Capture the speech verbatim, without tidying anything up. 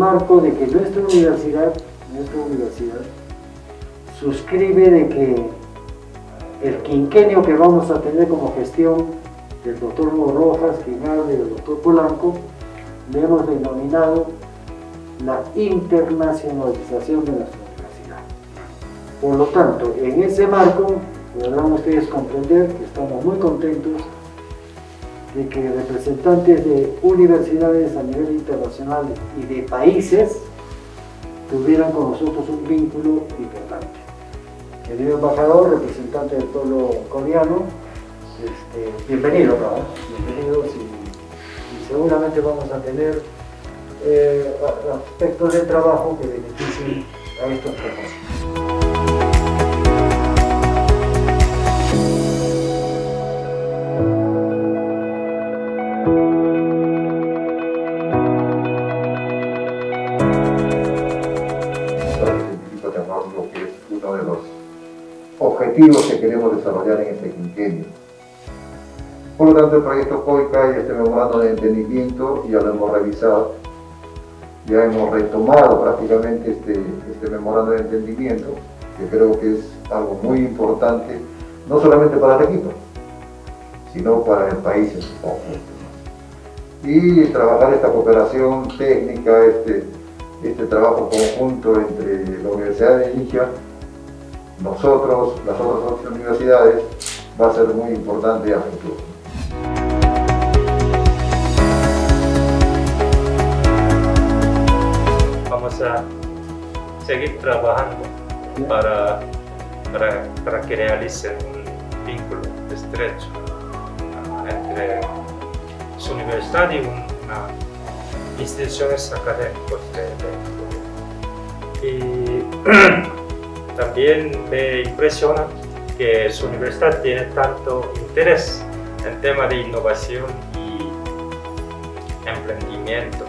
marco de que nuestra universidad, nuestra universidad suscribe de que el quinquenio que vamos a tener como gestión del doctor Rojas, Quinal y del doctor Polanco, le hemos denominado la internacionalización de nuestra universidad. Por lo tanto, en ese marco, podrán ustedes comprender que estamos muy contentos de que representantes de universidades a nivel internacional y de países tuvieran con nosotros un vínculo importante. Querido embajador, representante del pueblo coreano, este, bienvenido, ¿no? Bienvenidos y, y seguramente vamos a tener eh, aspectos de trabajo que beneficien a estos propósitos. Que es uno de los objetivos que queremos desarrollar en este quinquenio. Por lo tanto, el proyecto COICA y este memorando de entendimiento ya lo hemos revisado, ya hemos retomado prácticamente este, este memorando de entendimiento, que creo que es algo muy importante, no solamente para Arequipa, sino para el país en su conjunto. Y trabajar esta cooperación técnica, este, este trabajo conjunto entre la Universidad de Ligia, nosotros, las otras ocho universidades, va a ser muy importante a futuro. Vamos a seguir trabajando para, para, para que realicen un vínculo estrecho entre su universidad y una instituciones académicas de, de y también me impresiona que su universidad tiene tanto interés en tema de innovación y emprendimiento.